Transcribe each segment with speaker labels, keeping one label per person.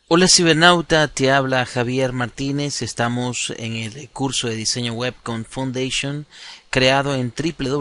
Speaker 1: Hola cibernauta, te habla Javier Martínez. Estamos en el curso de diseño web con Foundation, creado en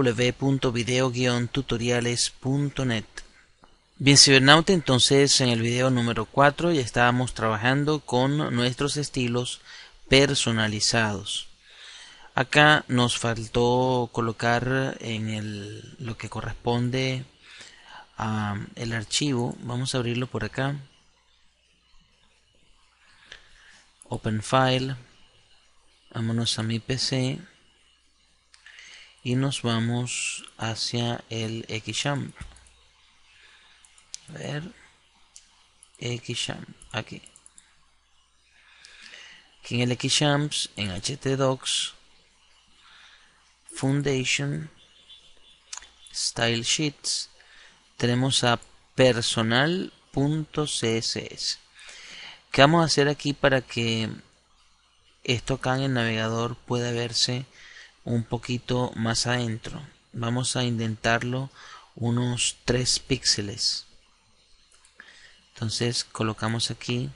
Speaker 1: www.video-tutoriales.net. Bien cibernauta, entonces en el video número 4 ya estábamos trabajando con nuestros estilos personalizados. Acá nos faltó colocar en lo que corresponde a el archivo. Vamos a abrirlo por acá. Open File. Vámonos a mi PC y nos vamos hacia el Xampp. A ver, Xampp, aquí. Aquí en el Xampp, en htdocs, Foundation, Style Sheets, tenemos a personal.css. ¿Qué vamos a hacer aquí para que esto acá en el navegador pueda verse un poquito más adentro? Vamos a indentarlo unos 3 píxeles. Entonces colocamos aquí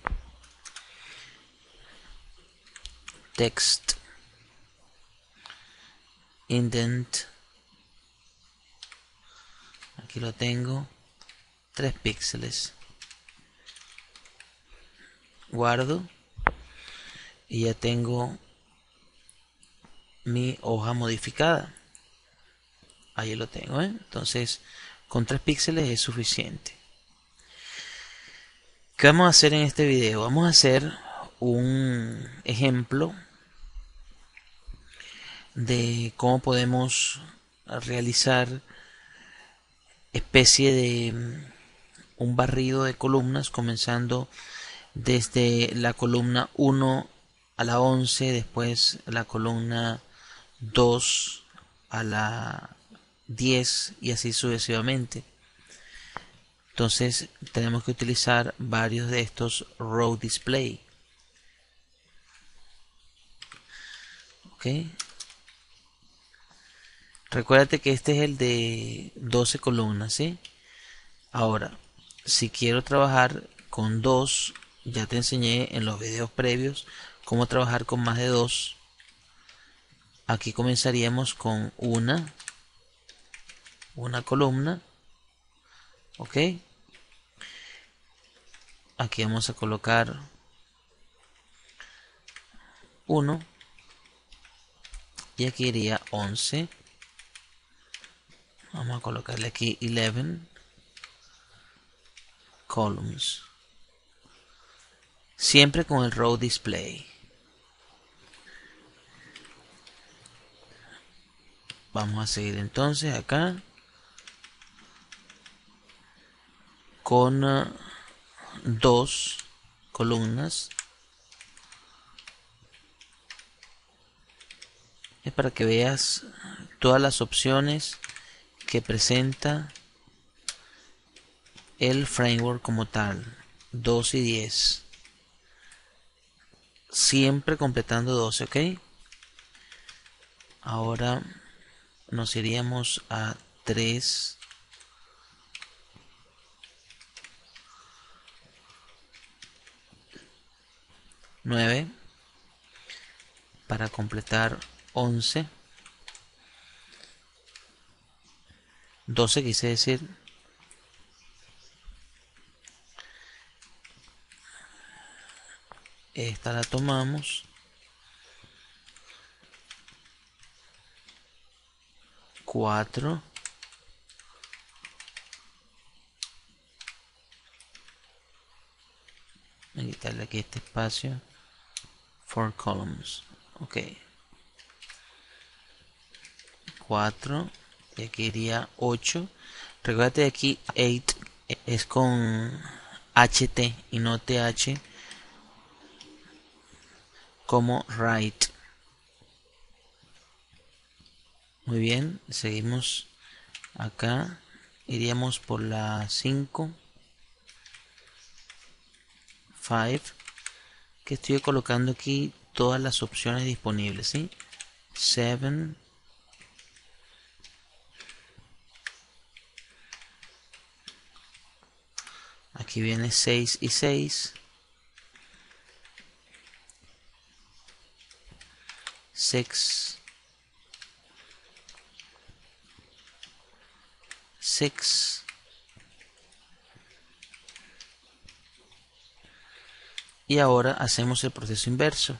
Speaker 1: text indent, aquí lo tengo, 3 píxeles, guardo y ya tengo mi hoja modificada. Ahí lo tengo, entonces con 3 píxeles es suficiente. ¿Qué vamos a hacer en este video? Vamos a hacer un ejemplo de cómo podemos realizar especie de un barrido de columnas, comenzando desde la columna 1 a la 11, después la columna 2 a la 10 y así sucesivamente. Entonces tenemos que utilizar varios de estos row display. ¿Ok? Recuérdate que este es el de 12 columnas, ¿sí? Ahora, si quiero trabajar con 2, ya te enseñé en los videos previos cómo trabajar con más de 2. Aquí comenzaríamos con una columna. ¿Ok? Aquí vamos a colocar 1 y aquí iría 11. Vamos a colocarle aquí 11 columns, siempre con el row display. Vamos a seguir entonces acá con 2 columnas. Es para que veas todas las opciones que presenta el framework como tal. 2 y 10, siempre completando 12, ¿ok? Ahora nos iríamos a 3, 9 para completar 11, 12 quise decir. Esta la tomamos, 4, voy a quitarle aquí este espacio, 4 columns, ok, 4 y aquí iría 8. Recuerda aquí 8 es con HT y no TH como right. Muy bien, seguimos acá, iríamos por la 5, 5, que estoy colocando aquí todas las opciones disponibles, ¿sí? 7, aquí viene 6 y 6, 6, 6. Y ahora hacemos el proceso inverso,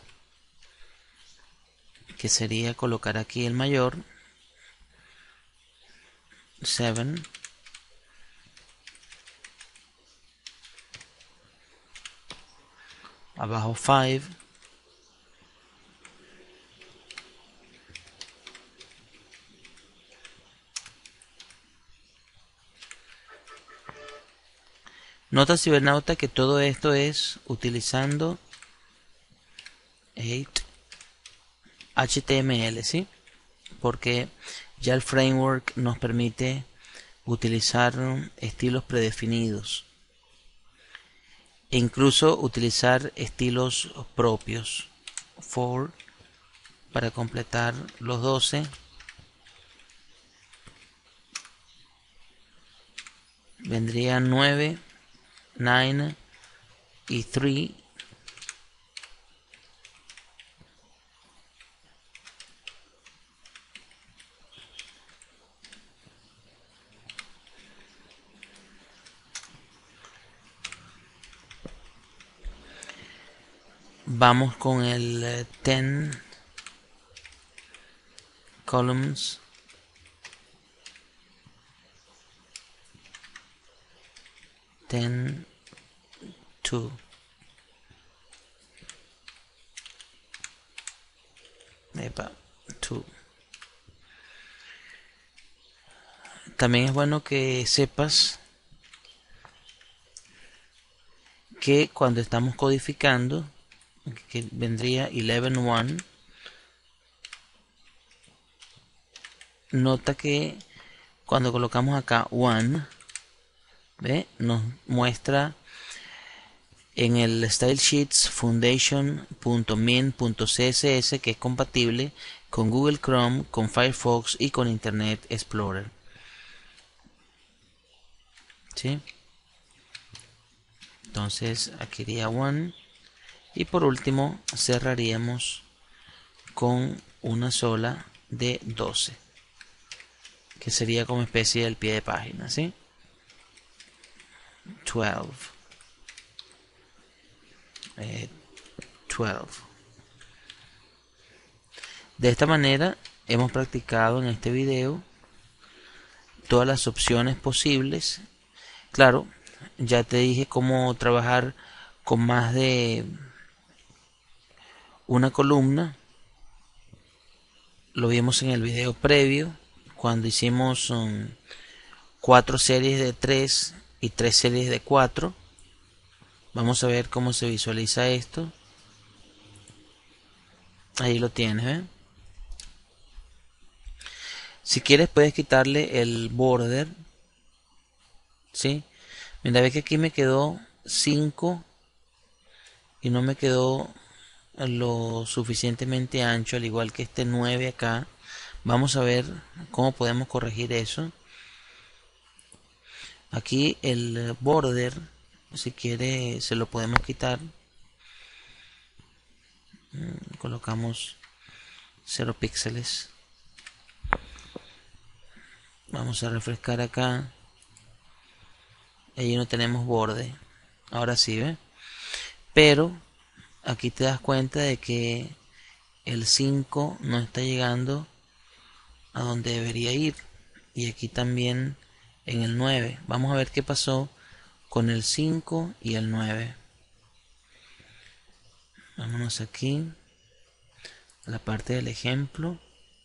Speaker 1: que sería colocar aquí el mayor, 7, abajo 5, nota cibernauta que todo esto es utilizando 8 HTML, ¿sí? Porque ya el framework nos permite utilizar estilos predefinidos e incluso utilizar estilos propios. For para completar los 12, vendrían 9, 9 y 3. Vamos con el 10 columns, 10, 2. Epa, 2. También es bueno que sepas que cuando estamos codificando, que vendría 11.1, nota que cuando colocamos acá 1, ¿ve? Nos muestra en el Style Sheets foundation.min.css que es compatible con Google Chrome, con Firefox y con Internet Explorer. ¿Sí? Entonces aquí iría 1 y por último cerraríamos con una sola de 12, que sería como especie del pie de página, ¿sí? 12. 12. De esta manera hemos practicado en este video todas las opciones posibles. Claro, ya te dije cómo trabajar con más de una columna. Lo vimos en el video previo cuando hicimos 4 series de 3 y 3 series de 4. Vamos a ver cómo se visualiza esto. Ahí lo tienes, ¿eh? Si quieres puedes quitarle el border, ¿sí? Mira, ve que aquí me quedó 5 y no me quedó lo suficientemente ancho, al igual que este 9 acá. Vamos a ver cómo podemos corregir eso. Aquí el border, si quiere, se lo podemos quitar. Colocamos 0 píxeles. Vamos a refrescar acá. Allí no tenemos borde. Ahora sí, ¿ve? Pero aquí te das cuenta de que el 5 no está llegando a donde debería ir. Y aquí también en el 9. Vamos a ver qué pasó con el 5 y el 9. Vámonos aquí a la parte del ejemplo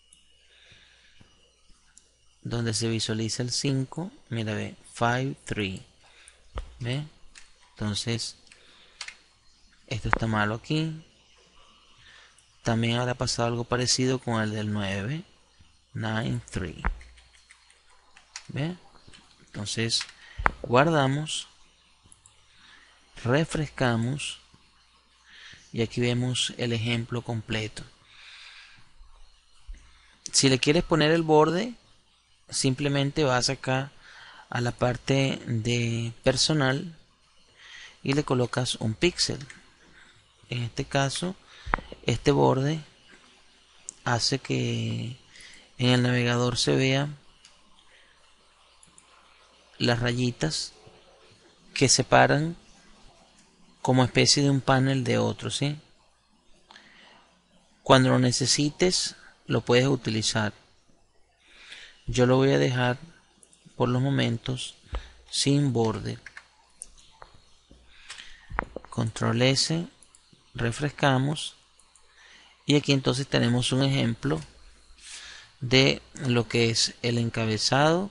Speaker 1: donde se visualiza el 5. Mira, ve, 5, 3. ¿Ve? Entonces esto está malo aquí. También habrá pasado algo parecido con el del 9, 9, 3. ¿Ve? Entonces guardamos, refrescamos y aquí vemos el ejemplo completo. Si le quieres poner el borde, simplemente vas acá a la parte de personal y le colocas un píxel. En este caso, este borde hace que en el navegador se vea las rayitas que separan como especie de un panel de otro, ¿sí? Cuando lo necesites lo puedes utilizar. Yo lo voy a dejar por los momentos sin borde. Control S, refrescamos y aquí entonces tenemos un ejemplo de lo que es el encabezado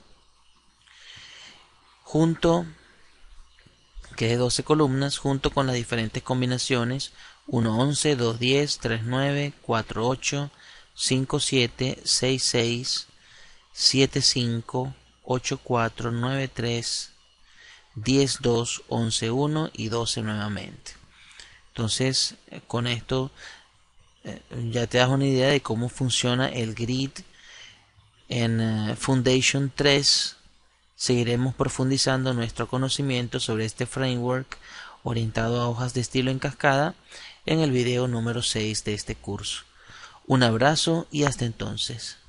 Speaker 1: junto, que es de 12 columnas, junto con las diferentes combinaciones 1, 11, 2, 10, 3, 9, 4, 8, 5, 7, 6, 6, 7, 5, 8, 4, 9, 3, 10, 2, 11, 1 y 12 nuevamente. Entonces con esto ya te das una idea de cómo funciona el grid en Foundation 3. Seguiremos profundizando nuestro conocimiento sobre este framework orientado a hojas de estilo en cascada en el video número 6 de este curso. Un abrazo y hasta entonces.